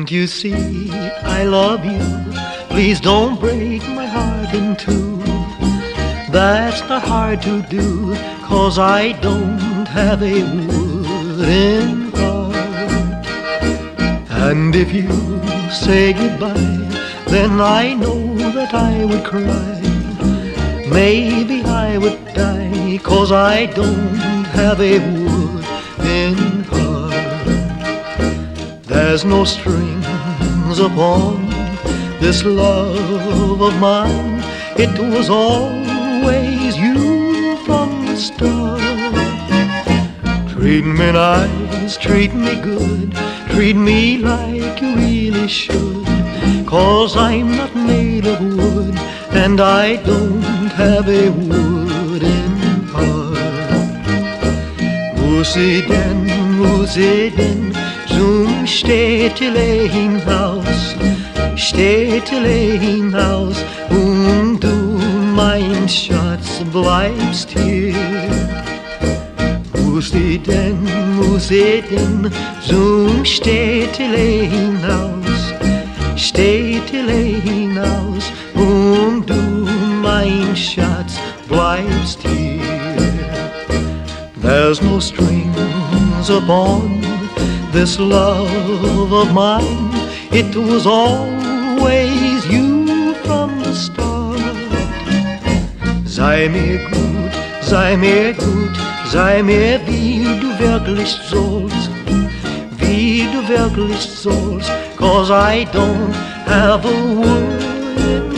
Can't you see I love you? Please don't break my heart in two. That's not hard to do, 'cause I don't have a wooden heart. And if you say goodbye, then I know that I would cry. Maybe I would die, 'cause I don't have a wooden heart. There's no strings upon this love of mine. It was always you from the start. Treat me nice, treat me good, treat me like you really should, 'cause I'm not made of wood, and I don't have a wooden heart. Wo sie denn zum Städtelein-Haus, Städtelein-Haus, und du, mein Schatz, bleibst hier. Muss sie denn zum Städtelein-Haus, Städtelein-Haus, und du, mein Schatz, bleibst hier. There's no strings upon this love of mine. It was always you from the start. Sei mir gut, sei mir gut, sei mir wie du wirklich sollst, wie du wirklich sollst, 'cause I don't have a word.